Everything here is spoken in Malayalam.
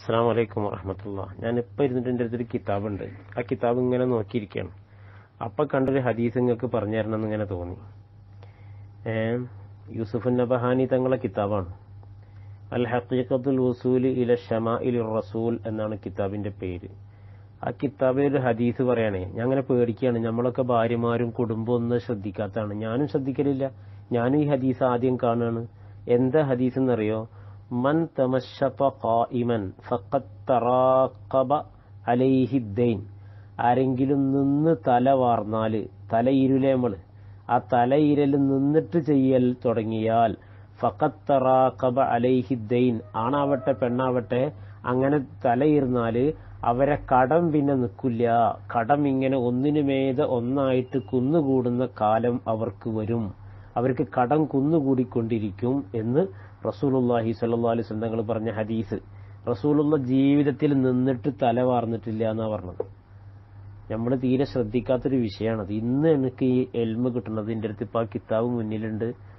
അസ്സലാമു അലൈക്കും വറഹ്മത്തുള്ളാഹി. ഞാനിപ്പോൾ ഇരുന്നിട്ട് എൻ്റെ അടുത്തൊരു കിതാബുണ്ട്. ആ കിതാബ് ഇങ്ങനെ നോക്കിയിരിക്കുകയാണ്. അപ്പം കണ്ടൊരു ഹദീസ് നിങ്ങൾക്ക് പറഞ്ഞു തരണമെന്ന് ഇങ്ങനെ തോന്നി. യൂസുഫ് നബഹാനി തങ്ങളെ കിതാബാണ്. അൽ ഹഖീഖത്തുൽ വസൂൽ ഇല ഷമാഇലിർ റസൂൽ എന്നാണ് കിതാബിന്റെ പേര്. ആ കിതാബിൽ ഒരു ഹദീസ് പറയണേ, ഞാൻ അങ്ങനെ പേടിക്കുകയാണ്. നമ്മളൊക്കെ ഭാര്യമാരും കുടുംബവും ഒന്നും ശ്രദ്ധിക്കാത്തതാണ്. ഞാനും ശ്രദ്ധിക്കലില്ല. ഞാനും ഈ ഹദീസ് ആദ്യം കാണുകയാണ്. എന്താ ഹദീസ് എന്നറിയോ? മൻ തമശത ഖായിമൻ ഫഖദ് തറാഖബ അലൈഹി ദൈൻ. ആരെങ്കിലും നിന്ന് തല വാർന്നാല്, തലയിരുലേമ്മള് ആ തലയിരൽ നിന്നിട്ട് ചെയ്യൽ തുടങ്ങിയാൽ ഫഖദ് തറാഖബ അലൈഹി ദൈൻ, ആണാവട്ടെ പെണ്ണാവട്ടെ, അങ്ങനെ തലയിരുന്നാല് അവരെ കടം പിന്നെ നിൽക്കില്ല. കടം ഇങ്ങനെ ഒന്നിനുമേതെ ഒന്നായിട്ട് കുന്നുകൂടുന്ന കാലം അവർക്ക് വരും. അവർക്ക് കടം കുന്നുകൂടിക്കൊണ്ടിരിക്കും എന്ന് റസൂലുള്ളാഹി സ്വല്ലല്ലാഹു അലൈഹി വസല്ലം തങ്ങൾ പറഞ്ഞ ഹദീസ്. റസൂലുള്ള ജീവിതത്തിൽ നിന്നിട്ട് തല വാർന്നിട്ടില്ല എന്നാ പറഞ്ഞത്. നമ്മൾ തീരെ ശ്രദ്ധിക്കാത്തൊരു വിഷയമാണത്. ഇന്ന് എനിക്ക് ഈ എൽമ കിട്ടുന്നത്. എൻ്റെ അടുത്ത് ഇപ്പം ആ കിതാബ് മുന്നിലുണ്ട്.